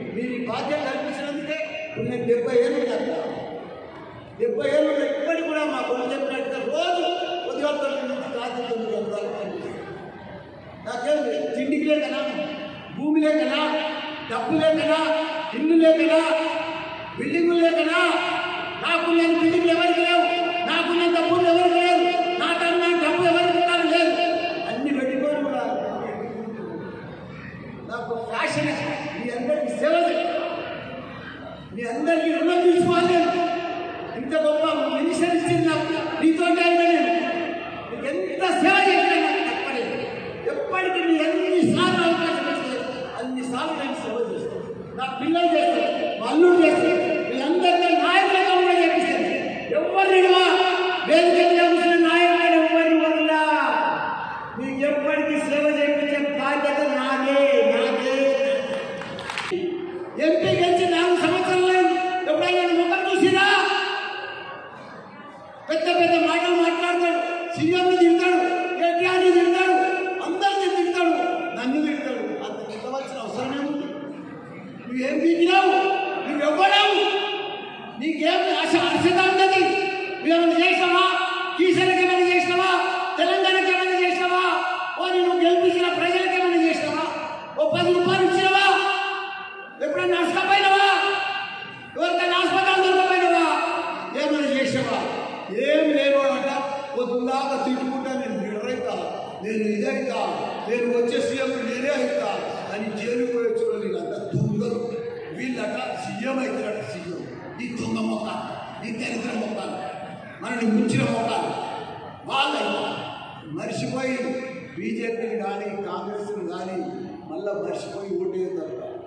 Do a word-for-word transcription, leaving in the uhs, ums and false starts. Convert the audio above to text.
మీరు ఈ బాధ్యత కల్పించినందుకే నేను డెబ్బై ఏళ్ళు చేస్తా డెబ్బై ఏళ్ళు ఇప్పటికి కూడా మా కొడుకు చెప్పినట్టుగా రోజు ఉదయోత్తరం నుంచి రాత్రి తొమ్మిది గంటల వరకు కనిపిస్తుంది. నాకేం తిండికి లేకనా, భూమి లేకనా, డబ్బు లేకనా, ఇల్లు లేకనా, బిల్డింగులు లేకనా, నాకున్నంత బిల్డింగ్లు ఎవరికి లేవు, నాకున్నంత భూమి ఎవరికి లేవు, నాకన్నా డబ్బు ఎవరికి ఇవ్వాలి లేదు. అన్ని పెట్టుకొని కూడా నాకు ఫ్యాషన్ మీ అందరికీ సేవ మీ అందరికీ రుణం తీసుకోవాలి. ఇంత గొప్ప మినిషన్ ఇచ్చింది నాకు, నీతో నేను మీకు ఎంత సేవ చేసినా తప్పలేదు. ఎప్పటికీ మీ ఎన్నిసార్లు అవకాశం ఇస్తే అన్నిసార్లు నేను సేవ చేస్తాను. నా పిల్లలు చేస్తారు, మా అల్లుడు చేస్తారు, వీళ్ళందరినీ నాయకులుగా కూడా చేపిస్తాను. ఎవరినిగా వేదిక కూర్చున్న నాయకులు ఎవరిని వదలా. మీకు ఎప్పటికీ సేవ చేయించే బాధ్యత నాదే నాదే ఎంపీ గెలిచి నాలుగు సంవత్సరాలు ఎప్పుడైనా ముఖం చూసినా పెద్ద పెద్ద మాటలు మాట్లాడతాడు, సీఎంని తింటాడు, కేటీఆర్ని తింటాడు, అందరినీ తింటాడు, నన్ను తింటాడు. అంత తిట్టవలసిన అవసరమే ఉంది. నువ్వేం పీకినావు, నువ్వెవ్వడావు, నీకేం ఆశ అర్హత ఉన్నది? నువ్వేమైనా చేసినావా? కీసరికి ఏమైనా చేసినావా? తెలంగాణకి ఏమైనా చేసినావా? ఓ నువ్వు గెలిపించిన ప్రజలకు ఏమైనా చేసినావా? ఓ పది రూపాయలు ఇచ్చినావా? ఎప్పుడైనా నష్టపోయినావా? ఎవరికైనా హాస్పిటల్ దొరకపోయినావా? ఏమైనా చేసావా? ఏం లేవు అంట. పొద్దులాగా తిట్టుకుంటా నేను నిడరైతా, నేను ఇదైతా, నేను వచ్చే సీఎం నేనే అవుతా అని జైలుకు పోయొచ్చు. వీళ్ళంతా దొంగలు, వీళ్ళట సీఎం అవుతారట. సీఎం ఈ దొంగ మొక్కలు, ఈ దరిద్ర మొక్కలు, మనని ముంచిన మొక్కలు వాళ్ళైతే మర్చిపోయి బీజేపీని కానీ కాంగ్రెస్ని కానీ మళ్ళీ మర్చిపోయి ఓటేస్తారు.